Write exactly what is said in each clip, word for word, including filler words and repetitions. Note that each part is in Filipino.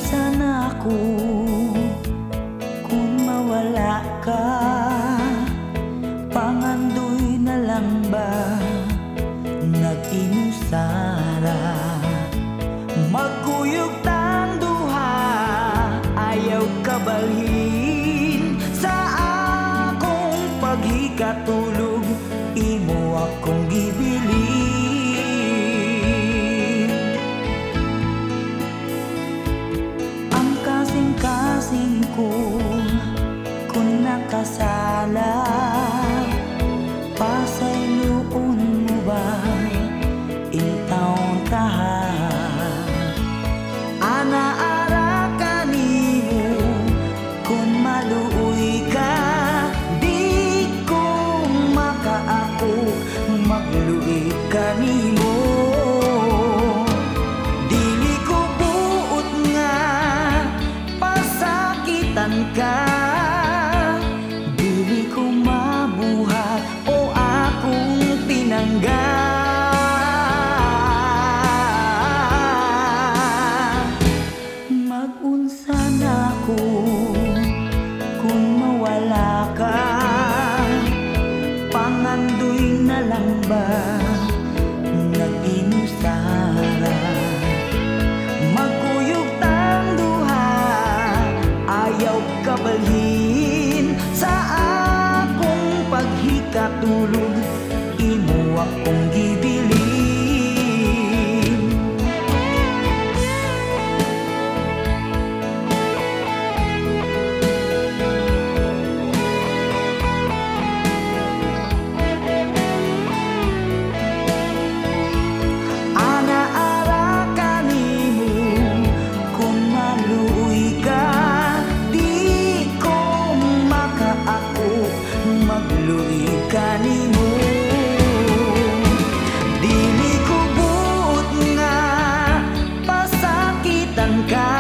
Mag-unsa na ako kung mawala ka? Pangandoy na lang ba nag-inusara? Magkuyog tang duha, ayaw kabalhin sa akong paghikatulog, imo akong gibilin. Ang kasing-kasing ko kung nakasala, pasayloon mo ba intaon ka? Anaara ka nimo kung maluoy ka, di ko makaako magluoy ka nimo. Dili ko buot nga pasakitan ka, dili ko mabuhat o akong pinangga. Mag-unsa na ako kung mawala ka? Pangandoy na lang ba nag-inusara? Magkuyog tang duha, ayaw kabalhin sa akong paghikatulog, imo akong gibilin. Anaara ka nimo kung maluoy ka, di ko makaako magluoy ka nimo. Dili ko buot nga pasakitan ka,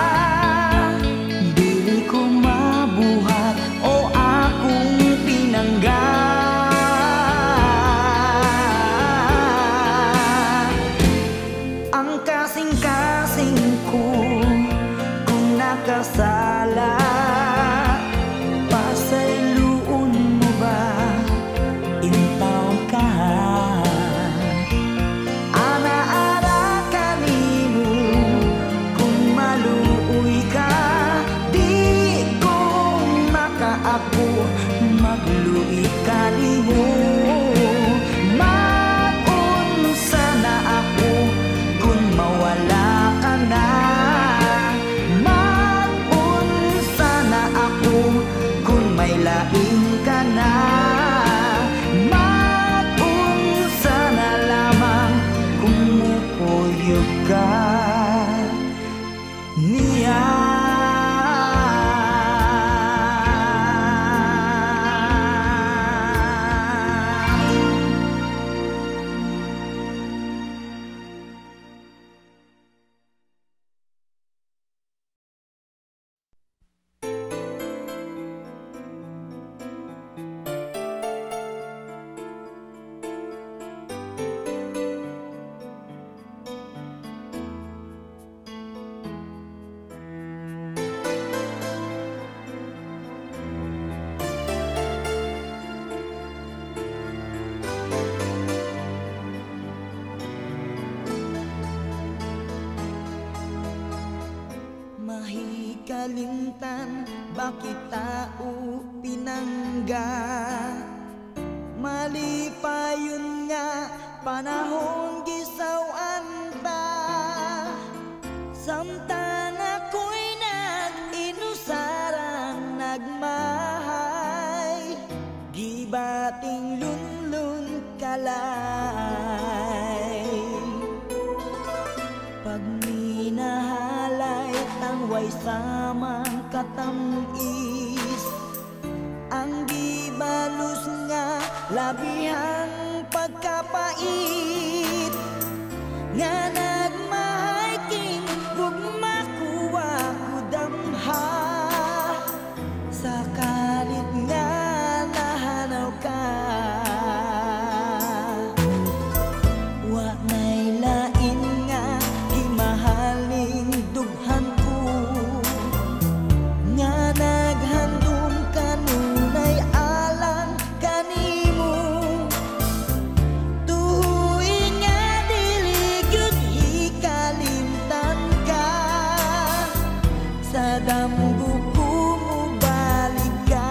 dili ko mabuhat o akong pinangga. Ang kasing-kasing ko kung nakasala, pasayloon mo ba intaon ka? Anaara ka nimo kung maluoy ka, di ko makaako magluoy ka nimo. Mag-unsa na ako kung mawala ka na? Mag-unsa na ako kung may lain ka na? Mag-unsa na lamang kung mukuyog ka niya. Mahikalimtan, bakit tao pinangga? Malipayon nga panahon gisawan ta, samtang ako'y nag-inusarang nagmahay, gibating lunlun kalay. Pag minahalay tangway samang katamis, ang gibalus nga labihang pagkapait, nga nagmahay king gugma kuwa kudamha, sa kalit nga nahanaw ka. Wa na'y lain nga gimahaling dughan ko, damgo ko mobalik ka.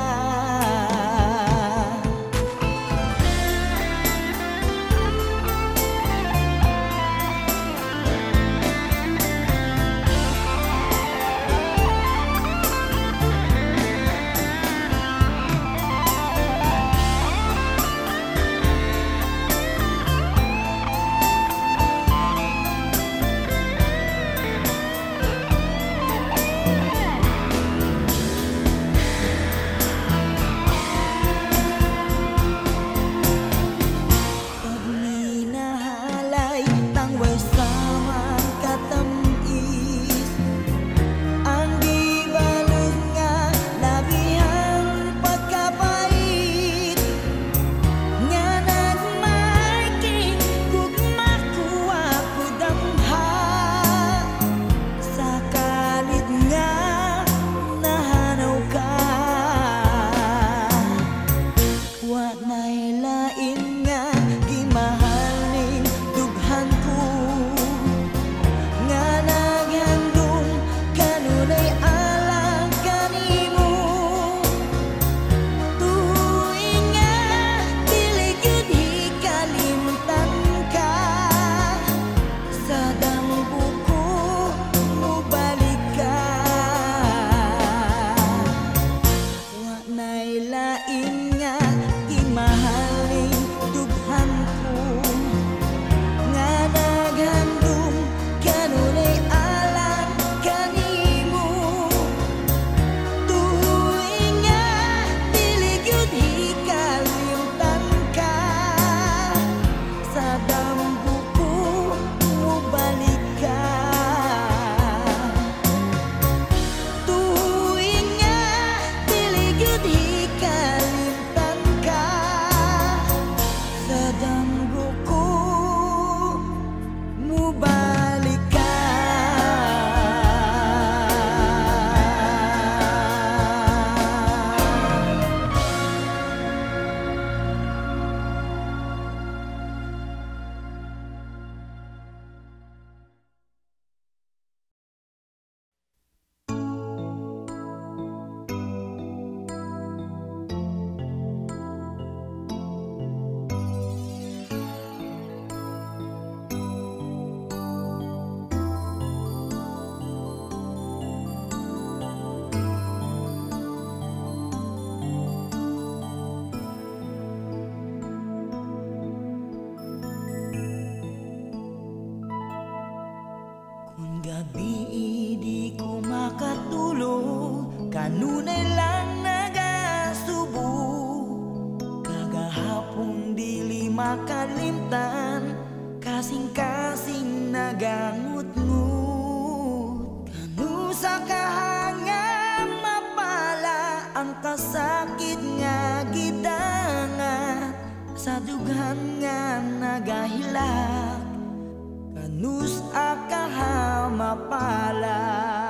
Kanunay lang nagasubo, kagahapon dili makalimtan, kasing-kasing nagangut-ngut. Kanu sa kahangang mapala ang kasakit nga gidangat, sa dughan nga nagahilak, kanus akaha mapala.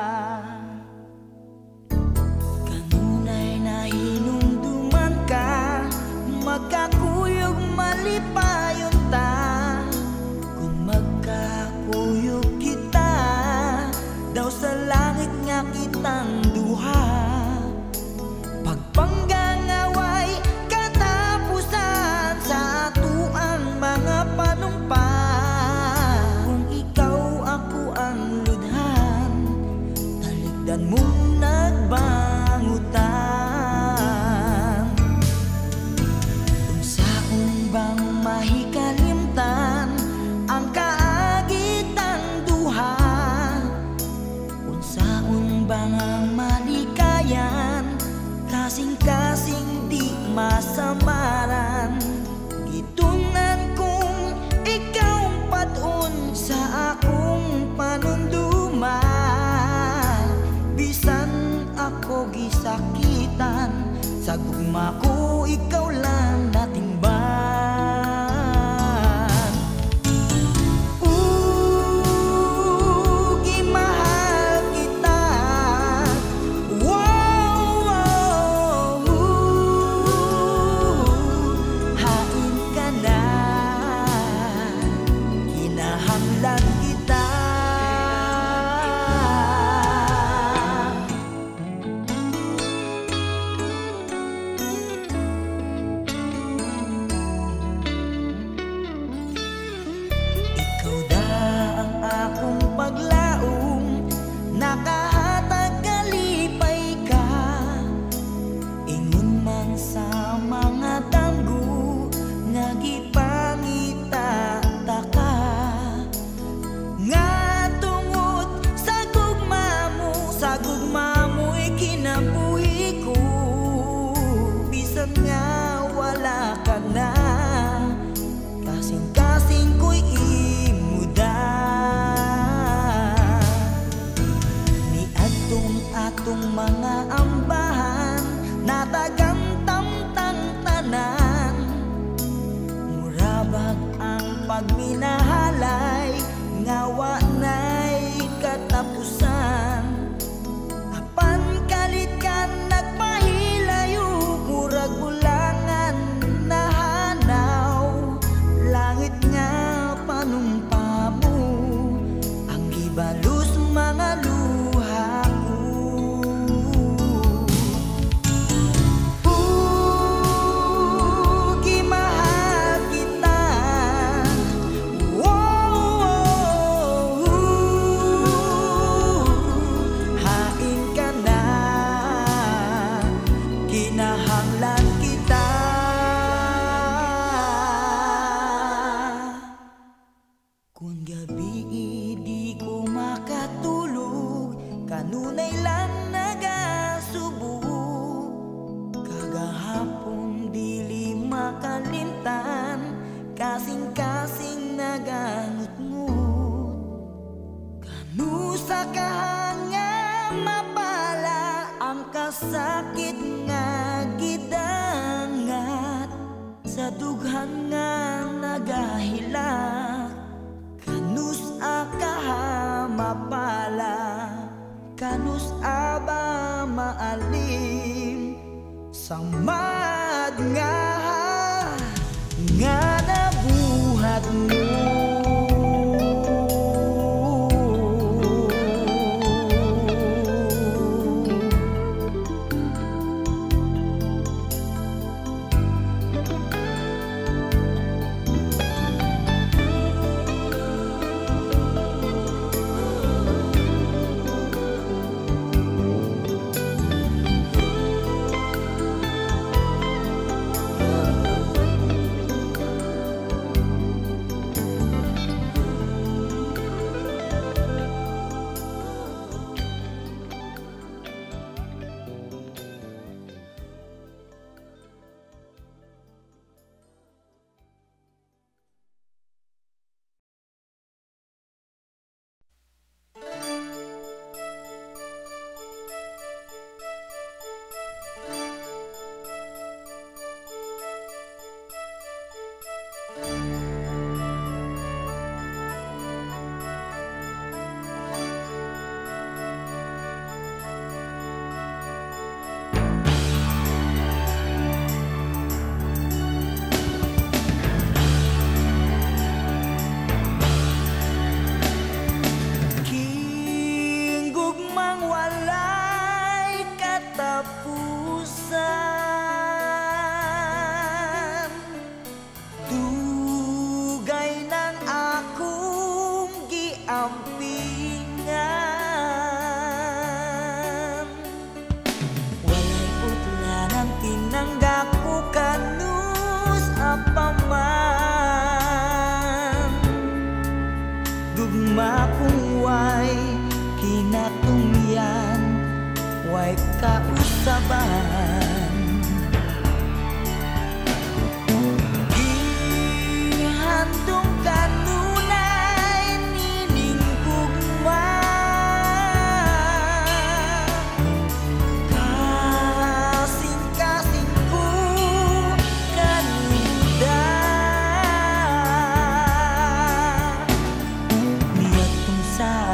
Magkakuyog malipayon ta, kung magkakuyog kita, daw sa langit nga kitang duha. Pagpanggangaway katapusan sa atuang mga panumpa, kung ikaw ako ang ludhan, talikdan mong nagbangutan. Mahikalimtan ang kaagitang duha, unsaon bang ang malikayan, kasing-kasing di masamaran. Gitunan kong ikaw patun sa akong panunduman, bisan ako gisakitan, sa gugma ko ikaw lang natimban. bisan nga wala ka na, kasing-kasing ko'y imuda. Ni atong-atong mga ambahan, natagang tamtang tanan, murabag ang pagminahalay, ngawa na'y katapusan. Apan kalit ka nagpahilayo, murag bulangan nahanaw, langit nga panumpa mo, ang gibalus mga luha ko. Pugi mahal kita, wow, hain ka na, kinahanglan kita. Kung gabi di ko makatulog, kanunay lang nagasubok, kagahapon dili makalimtan, kasing-kasing nagangut-ngut. Kanu sa kahanga mapala, ang kasakit nga gidangat, sa dughan nga nagahilak. Kanus akaha mapala, kanus aba maalim, samad nga nga nabuhat mo.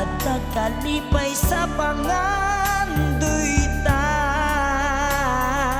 Kalipay sa pangandoy ta,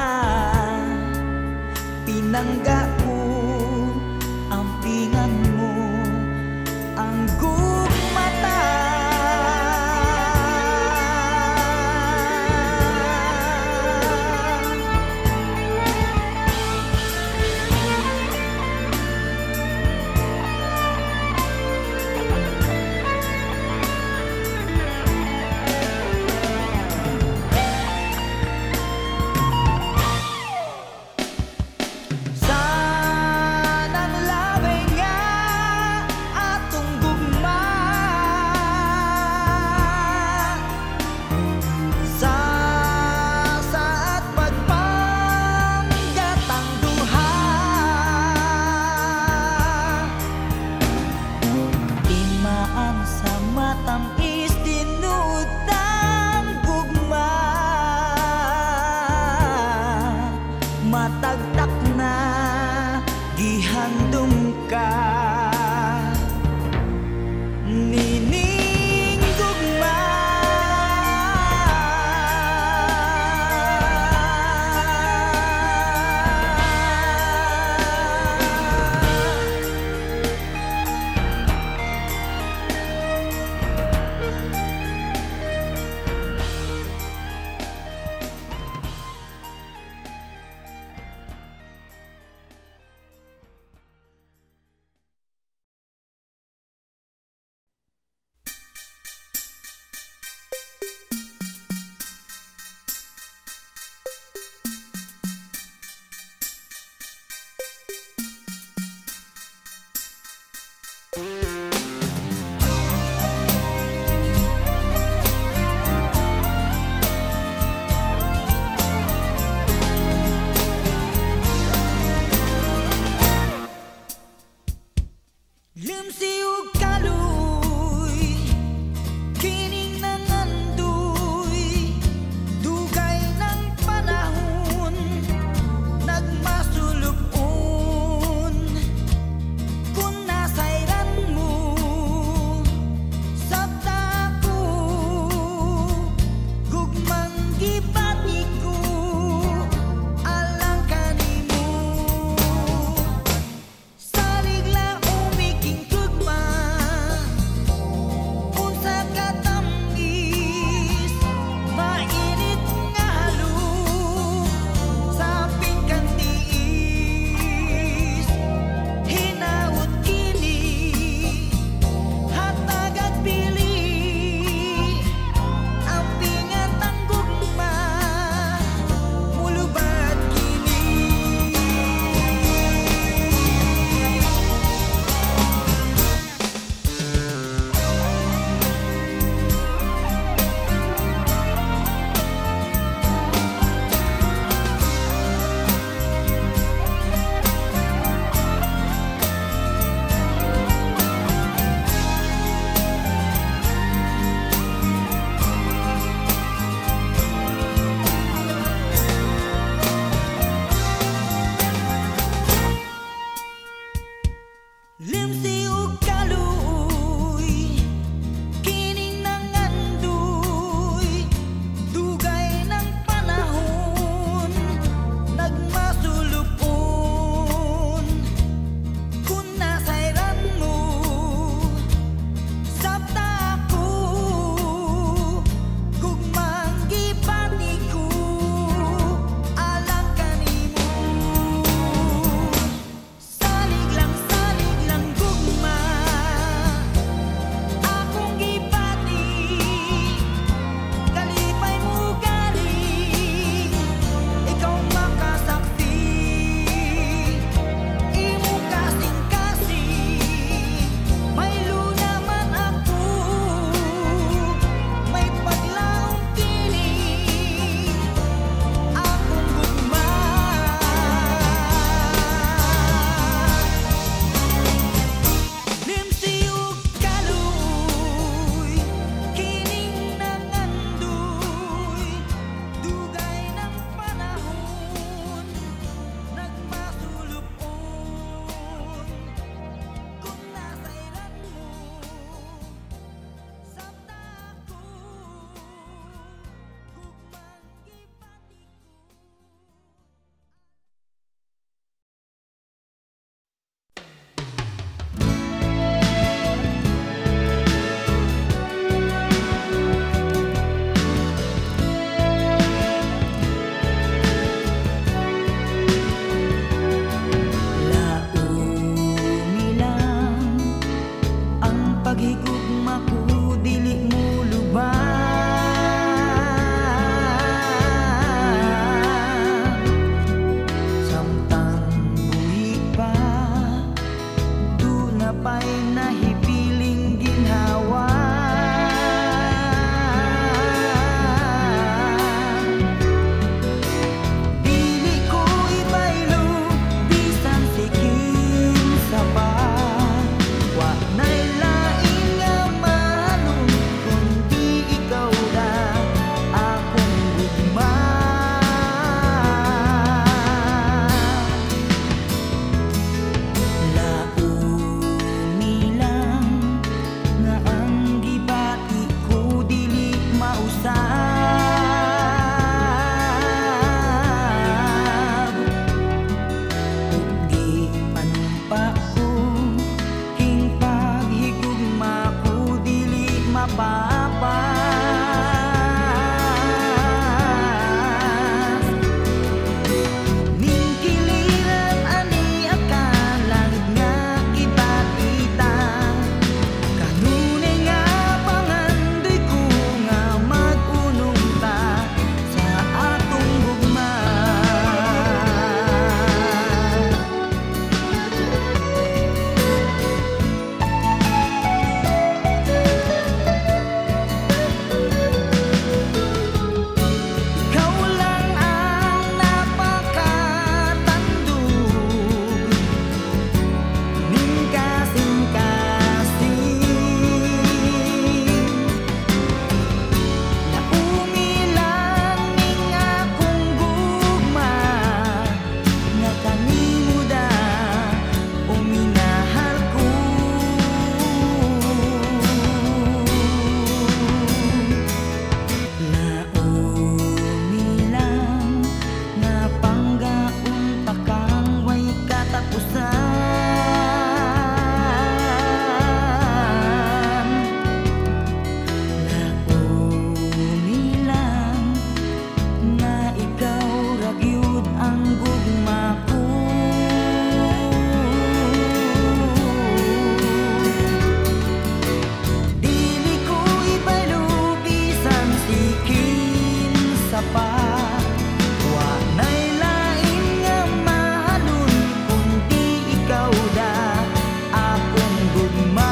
sapa. Wa nay lain nga mahalon kundi ikaw da akong gugma.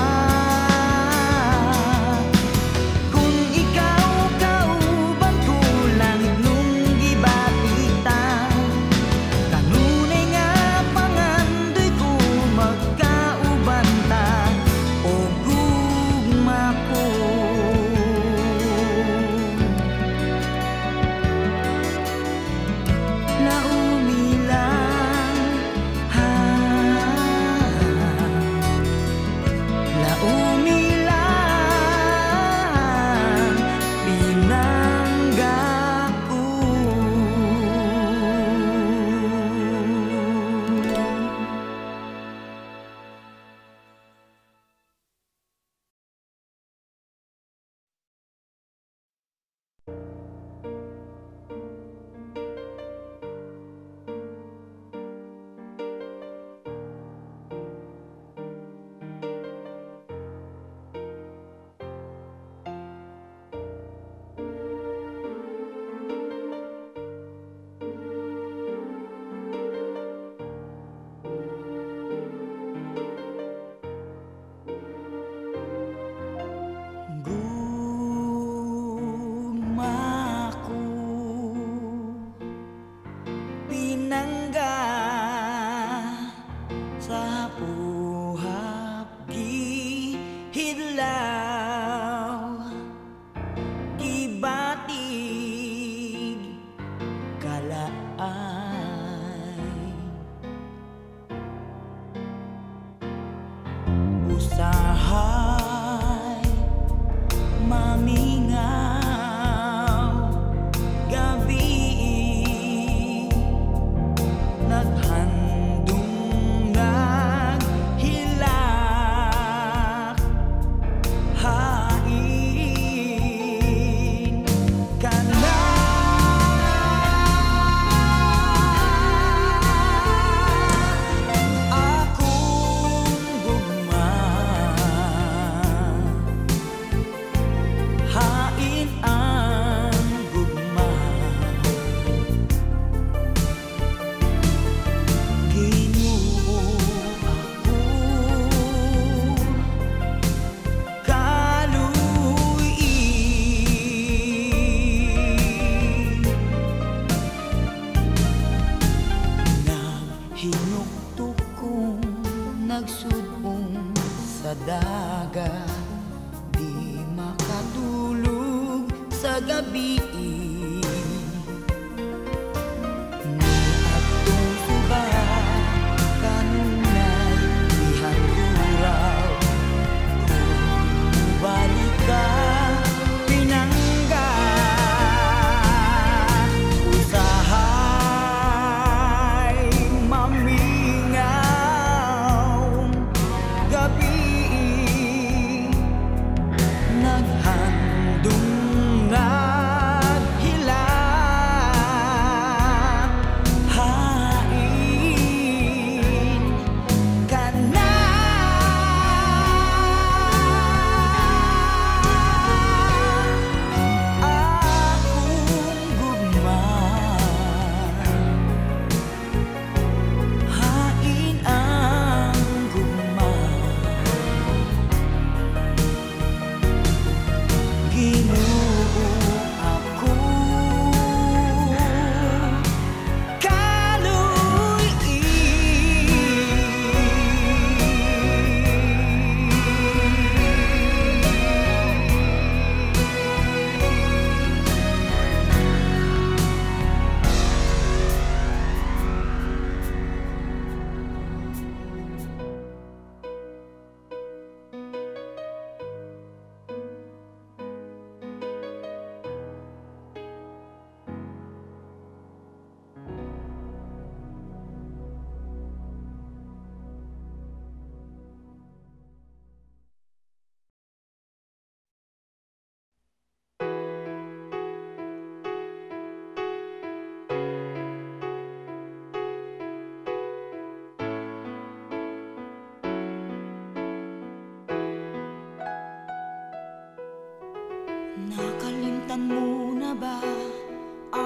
Kung ikaw kauban ko langit nung gibatita, kanunay nga pangandoy ko magkauban ta o gugma ko. Laumi lang, ha, laumi lang, pinangga ko. Gugma ko, pinangga sa puhap gihidlaw, gibatig kalaay, usahay mamingaw, gabi naghandong naghilak, hain ka na. Akong gugma, hain ang gugma. Ginoo ako, Kaloy-I. Naghinuktok kong nagsudong sa dagat, di makatulog sa gabi. Ni atong suba kanunay ihaguraw, kung mobalik ka pinangga, usahay mamingaw, gabi naghandong naghilak, hain ka na. Akong gugma, hain ang gugma. Ginoo ako, Kaloy-I. Nakalimtan mo na ba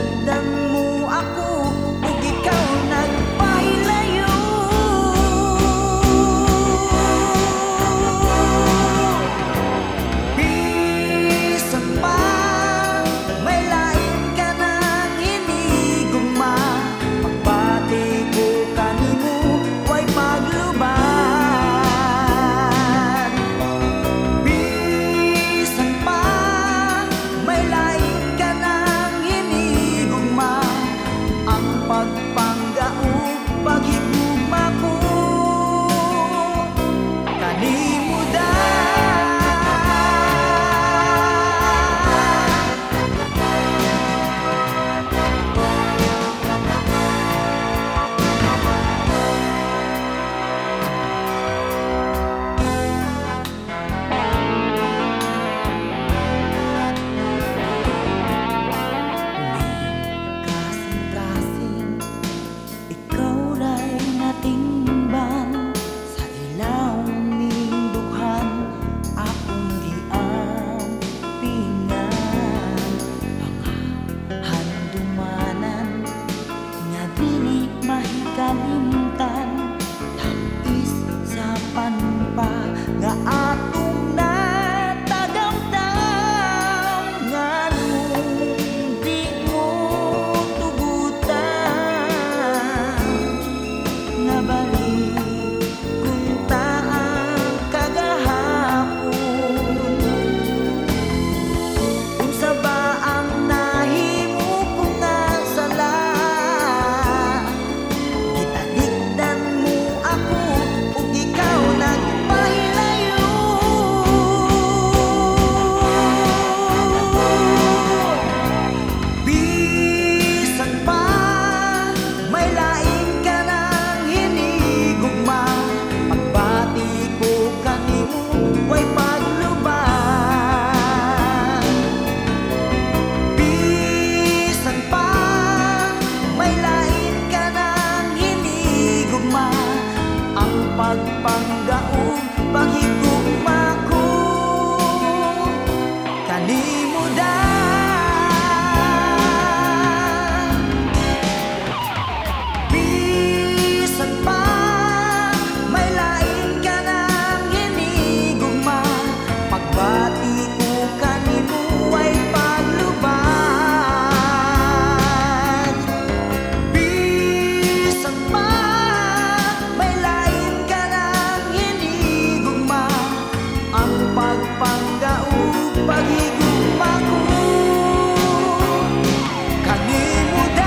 Katalikdan mo ako ug ikaw nagpahilayo. Bisan pa may lain ka nang hinigugma, pagbati ko kanimo way pagluban. Bisan pa may lain ka nang hinigugma, ang pagpanggao paghigugma ko kanimo kasing-kasing. Ikaw ray natimbang sa ilaw ning duhan, akong giampingan. Pangahandumanan nga dili mahikalimtan, tamis sa panpa nga atong natagawtaw, nganong di mo tugutan. Nabalik kunta ang kagahapon, unsa ba ang nahimo ko nga sala? Gitalikdan mo ako ug ikaw nagpahilayo. Bisan pa may lain ka nang hinigugma, pagbati ko kanimo way pagluban. Bisan pa may lain ka nang hinigugma, ang pagpanggaong paghigugma ko kanimo da. Bisan pa may lain ka nang hinigugma, pagbati ko kanimo ay pagluban. Bisan pa may lain ka nang hinigugma, ang pagpanggaong paghigugma ko kanimo da.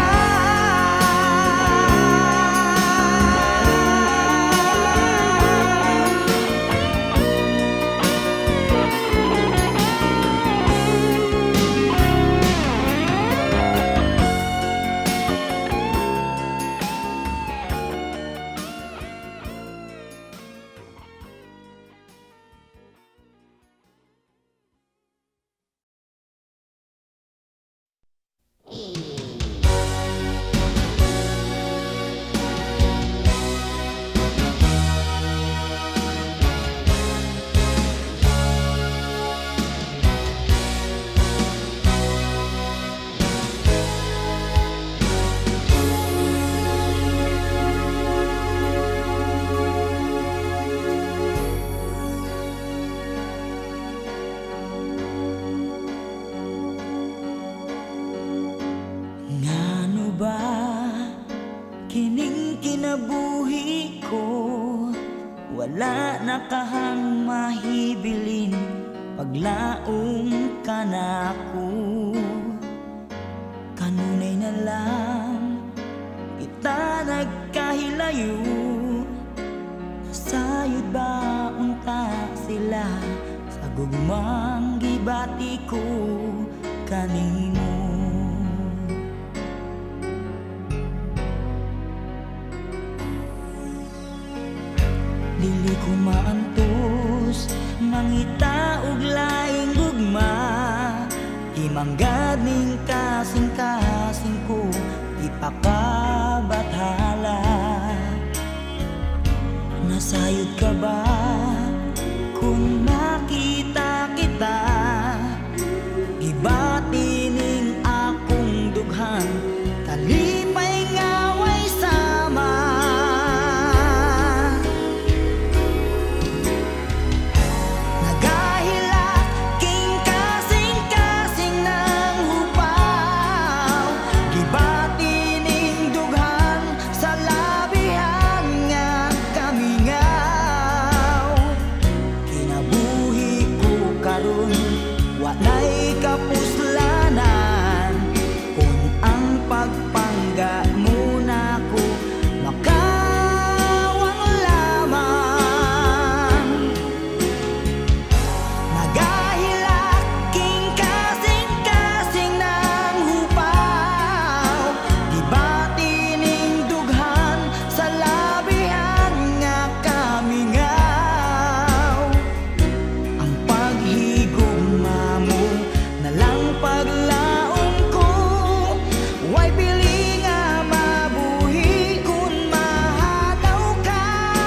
Ngano ba kining kinabuhi ko, wala na kahang mahibilin, paglaong ka na ako. Kanunay na lang kita nagkahilayo, sayod ba unta sila sa gugmang gibati ko kanimo. Dili ko maantos mangita og laing gugma, imanggad ning kasing-kasing ko ipakabathala. Nasayod ka ba kung makita kita, ibati ning akong dughan kalipay nga way sama. Naghilak king kasing-kasing ng hupaw, gibati ning dughan sa labihan nga kamingaw. Kinabuhi ko karon walay kapuslanan, kung ang pagpangga muna ko makawang lamang. Naghilak king kasing-kasing ng hupaw, gibati ning dughan sa labihan nga kamingaw. Ang paghigugma mo na lang paglaong ko, way pili nga mabuhi kung mahataw ka.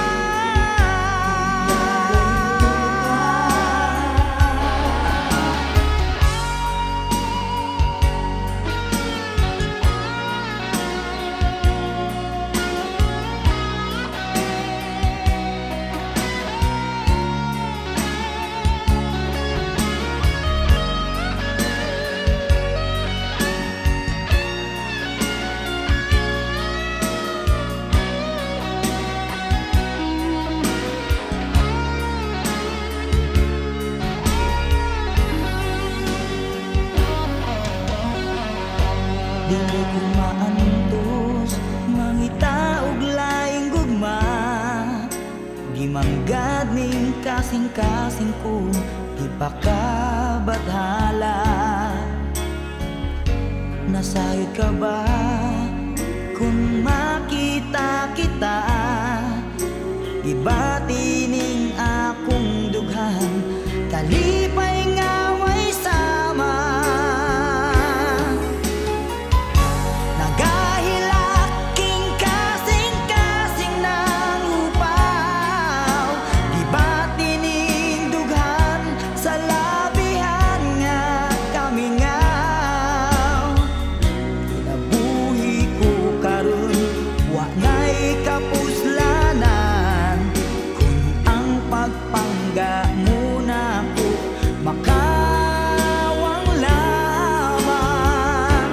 Dili ko maantos mangita og laing gugma, gimanggad ning kasing-kasing ko ipakabadhala. Nasayod ka ba kung makita kita, gibati ning akong dughan, kalipay nga way sama. Naghilak king kasing-kasing ng hupaw, gibati ning dughan sa labihan nga kamingaw. Kinabuhi ko karon walay kapuslanan, kung ang pagpangga muna ko makawang lamang.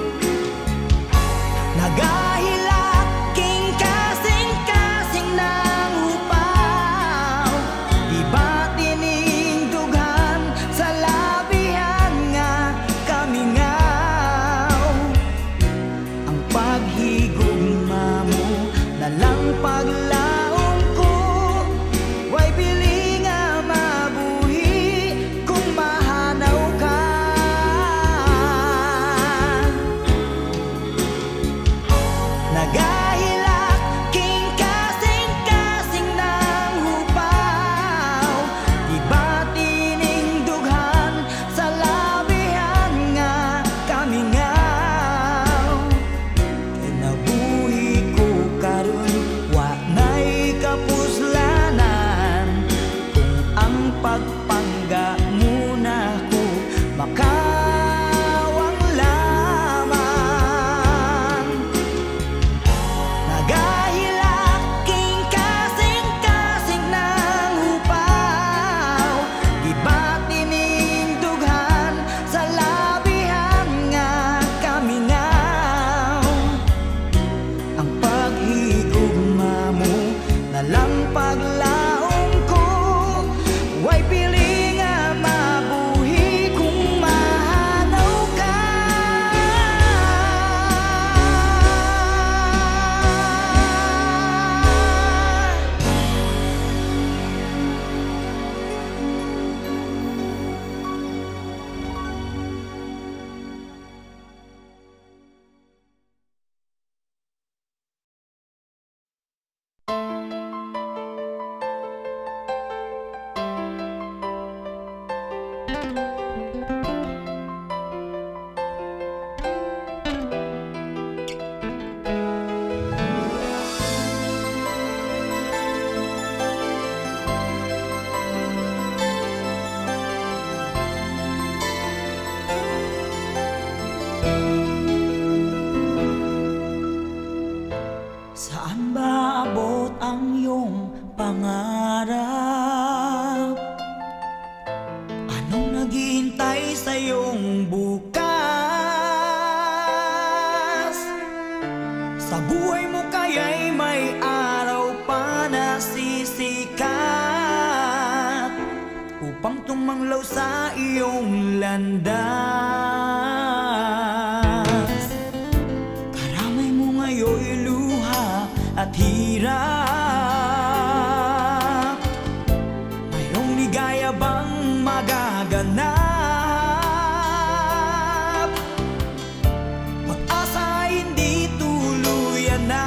Naghilak king kasing-kasing ng hupaw, gibati ning dughan sa labihan nga kamingaw. Ang paghigugma mo na lang paglaong ko, way pili nga mabuhi kung mahanaw ka. Naghilak king kasing-kasing ng hupaw, gibati ning dughan sa labihan nga kamingaw. Kinabuhi ko karon wa na pangarap. Anong naghihintay sa iyong bukas? Sa buhay mo kaya'y may araw pa na sisikat upang tumanglaw sa iyong landas. Karamay mo ngayon'y luha at hirap. Mayroong ligaya bang magaganap? Pag-asa hindi tuluyan na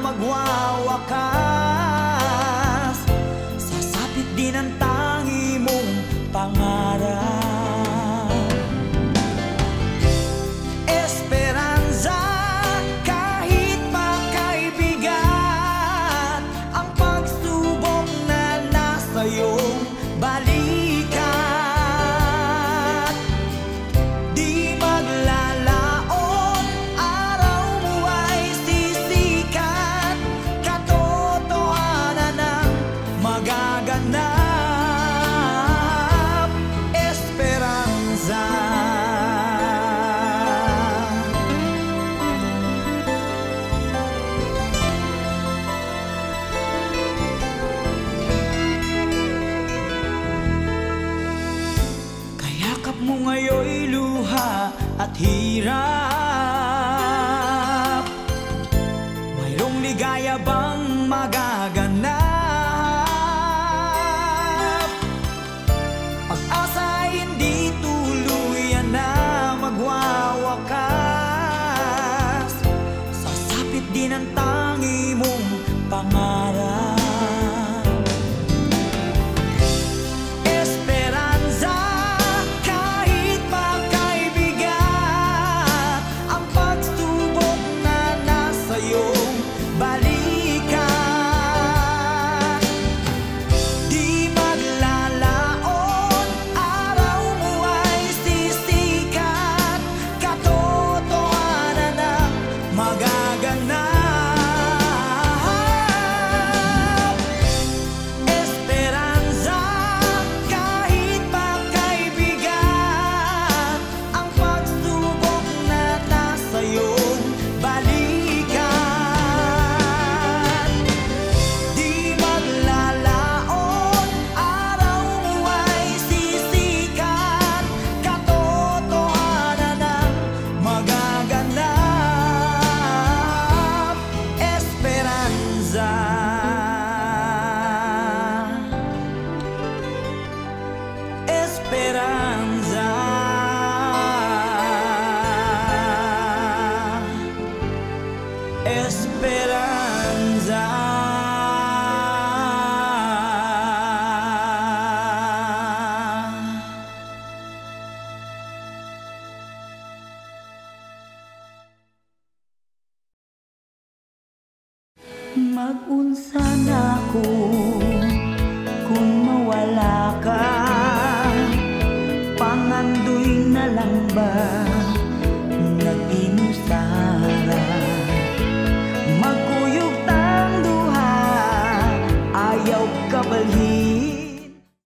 magwawakas. Sasapit din ang tangi mong pangarap. Esperanza, kahit makaibigat ang pagsubok na nasa iyong balikat. Di maglalaon, araw mo ay sisikat. Katotohanan ang magaganap. Esperanza. Kayakap mo ngayon'y luha at hirap. Mayroong ligaya bang magaganap? Pag-asa hindi tuluyan na magwawakas. Sasapit din ang tangi mong pangarap. Esperanza, kahit makaibigat ang pagsubok na nasa iyong balikat. Di maglalaon, araw mo ay sisikat. Katotohanan ang magaganap. Esperanza, kahit makaibigat ang pagsubok na nasa iyong balikat. Di maglalaon, araw mo ay sisikat. Katotohanan ang magaganap. Esperanza. Esperanza. Esperanza. Mag-unsa na ako